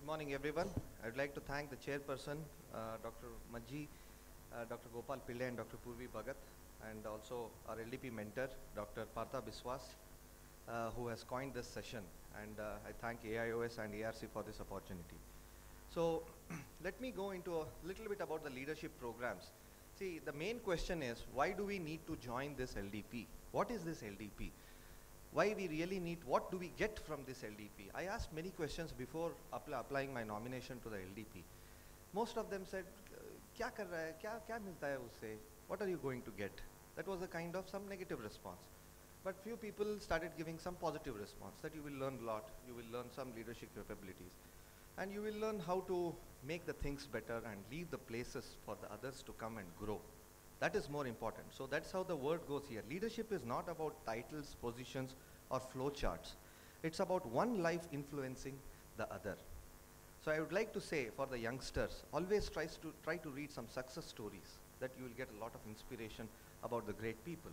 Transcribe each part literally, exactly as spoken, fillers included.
morning, everyone. I'd like to thank the chairperson, uh, Doctor Majji, uh, Doctor Gopal Pillai, and Doctor Purvi Bhagat, and also our L D P mentor, Doctor Partha Biswas, uh, who has coined this session. And uh, I thank A I O S and A R C for this opportunity. So let me go into a little bit about the leadership programs. See, the main question is, why do we need to join this L D P? What is this L D P? Why we really need, what do we get from this L D P? I asked many questions before apply, applying my nomination to the L D P. Most of them said, kya kar raha hai? Kya, kya milta hai usse? What are you going to get? That was a kind of some negative response. But few people started giving some positive response, that you will learn a lot, you will learn some leadership capabilities, and you will learn how to make the things better and leave the places for the others to come and grow. That is more important. So that's how the word goes here. Leadership is not about titles, positions, or flow charts. It's about one life influencing the other. So I would like to say for the youngsters, always tries to try to read some success stories, that you will get a lot of inspiration about the great people.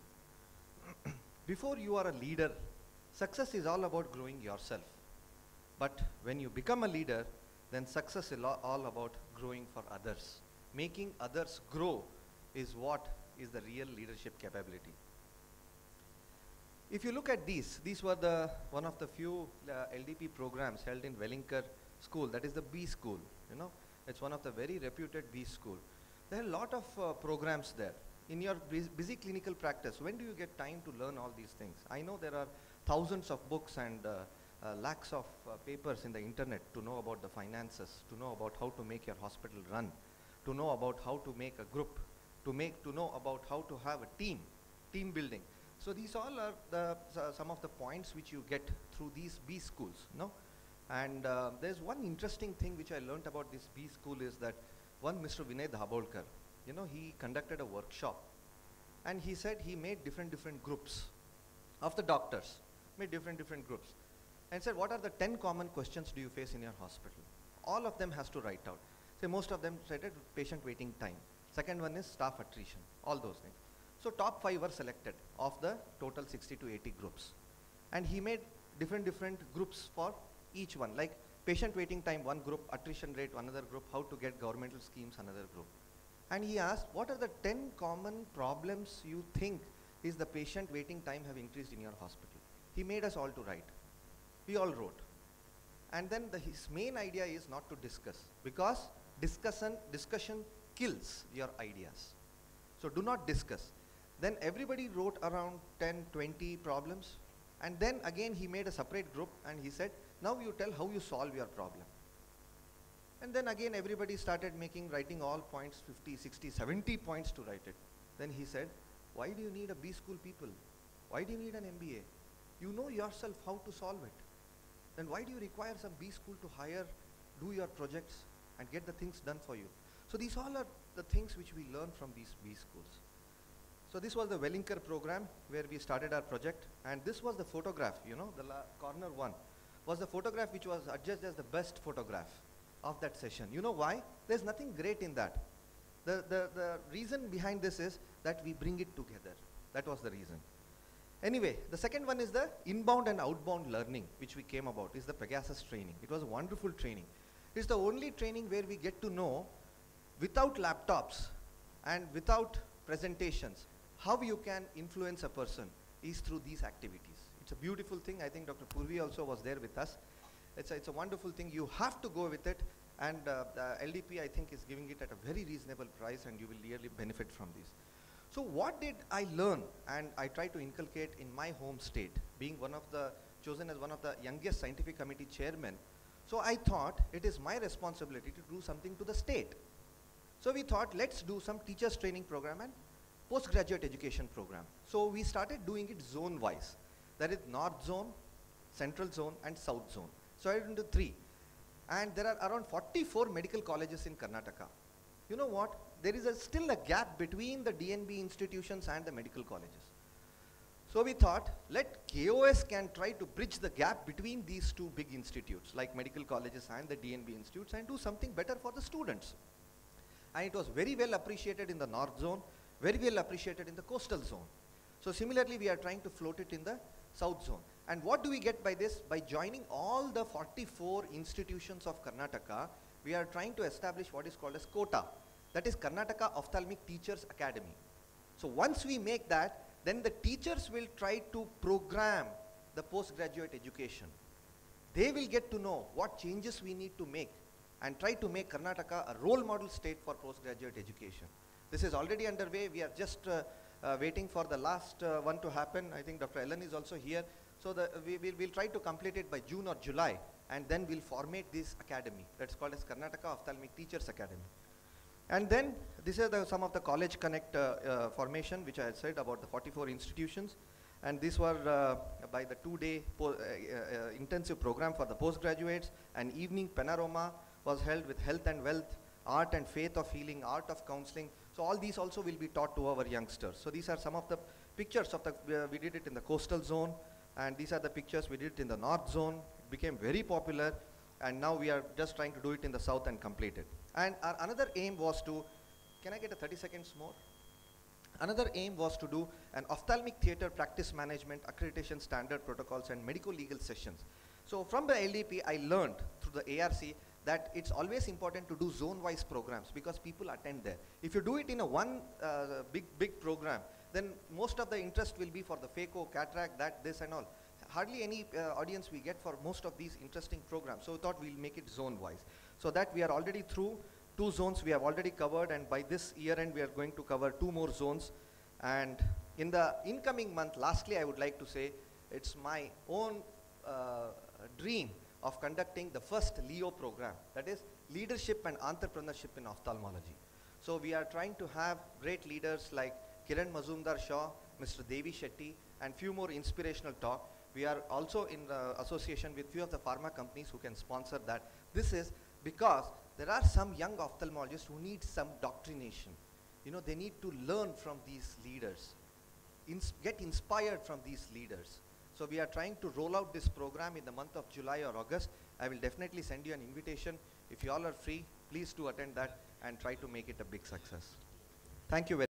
Before you are a leader, success is all about growing yourself. But when you become a leader, then success is all about growing for others. Making others grow is what is the real leadership capability. If you look at these, these were the one of the few uh, L D P programs held in Wellinkar School, that is the B School. You know, it's one of the very reputed B School. There are a lot of uh, programs there. In your busy clinical practice, when do you get time to learn all these things? I know there are thousands of books and uh, uh, lakhs of uh, papers in the internet to know about the finances, to know about how to make your hospital run, to know about how to make a group, to make to know about how to have a team, team building. So these all are the, uh, some of the points which you get through these B schools, no? And uh, there's one interesting thing which I learned about this B school is that one Mister Vinay Dhabolkar, you know, he conducted a workshop, and he said he made different different groups of the doctors, made different different groups, and said, what are the ten common questions do you face in your hospital? All of them has to write out. So most of them cited patient waiting time. Second one is staff attrition, all those things. So top five were selected of the total sixty to eighty groups. And he made different different groups for each one, like patient waiting time, one group, attrition rate, another group, how to get governmental schemes, another group. And he asked, what are the ten common problems you think is the patient waiting time have increased in your hospital? He made us all to write. We all wrote. And then the, his main idea is not to discuss, because discussion, discussion kills your ideas. So do not discuss. Then everybody wrote around ten, twenty problems, and then again he made a separate group and he said, now you tell how you solve your problem. And then again everybody started making, writing all points, fifty, sixty, seventy points to write it. Then he said, why do you need a B school people? Why do you need an M B A? You know yourself how to solve it. Then why do you require some B school to hire, do your projects and get the things done for you? So these all are the things which we learn from these B schools. So this was the Wellinkar program where we started our project, and this was the photograph, you know, the la corner one was the photograph which was adjudged as the best photograph of that session. You know why? There's nothing great in that. The, the, the reason behind this is that we bring it together. That was the reason. Anyway, the second one is the inbound and outbound learning, which we came about, is the Pegasus training. It was a wonderful training. It's the only training where we get to know, without laptops and without presentations, how you can influence a person is through these activities. It's a beautiful thing. I think Doctor Purvi also was there with us. It's a, it's a wonderful thing. You have to go with it, and uh, the L D P, I think, is giving it at a very reasonable price, and you will really benefit from this. So what did I learn? And I try to inculcate in my home state, being one of the, chosen as one of the youngest scientific committee chairmen. So I thought it is my responsibility to do something to the state. So we thought, let's do some teachers training program and postgraduate education program. So we started doing it zone-wise. That is North Zone, Central Zone, and South Zone. So I went into three. And there are around forty-four medical colleges in Karnataka. You know what? There is a still a gap between the D N B institutions and the medical colleges. So we thought, let K O S can try to bridge the gap between these two big institutes, like medical colleges and the D N B institutes, and do something better for the students. And it was very well appreciated in the North Zone, very well appreciated in the Coastal Zone. So similarly, we are trying to float it in the South Zone. And what do we get by this? By joining all the forty-four institutions of Karnataka, we are trying to establish what is called as KOTA. That is Karnataka Ophthalmic Teachers Academy. So once we make that, then the teachers will try to program the postgraduate education. They will get to know what changes we need to make and try to make Karnataka a role model state for postgraduate education. This is already underway. We are just uh, uh, waiting for the last uh, one to happen. I think Doctor Ellen is also here. So the, we will we'll try to complete it by June or July, and then we'll formate this academy. That's called as Karnataka Ophthalmic Teachers Academy. And then this is the, some of the College Connect uh, uh, formation, which I had said about the forty-four institutions. And these were uh, by the two-day uh, uh, intensive program for the postgraduates. An evening panorama was held with health and wealth, art and faith of healing, art of counseling. So all these also will be taught to our youngsters. So these are some of the pictures of the, uh, we did it in the coastal zone, and these are the pictures we did it in the north zone. It became very popular, and now we are just trying to do it in the south and complete it. And our another aim was to, can I get a thirty seconds more? Another aim was to do an ophthalmic theater practice management, accreditation standard protocols, and medical legal sessions. So from the L D P, I learned through the A R C that it's always important to do zone-wise programs because people attend there. If you do it in a one uh, big, big program, then most of the interest will be for the phaco, cataract, that, this and all. Hardly any uh, audience we get for most of these interesting programs. So we thought we'll make it zone-wise. So that we are already through. Two zones we have already covered, and by this year end we are going to cover two more zones. And in the incoming month, lastly I would like to say, it's my own uh, dream of conducting the first Leo program, that is Leadership and Entrepreneurship in Ophthalmology. So we are trying to have great leaders like Kiran Mazumdar-Shaw, Mister Devi Shetty, and few more inspirational talk. We are also in uh, association with few of the pharma companies who can sponsor that. This is because there are some young ophthalmologists who need some doctrination. You know, they need to learn from these leaders, ins get inspired from these leaders. So we are trying to roll out this program in the month of July or August. I will definitely send you an invitation. If you all are free, please do attend that and try to make it a big success. Thank you very much.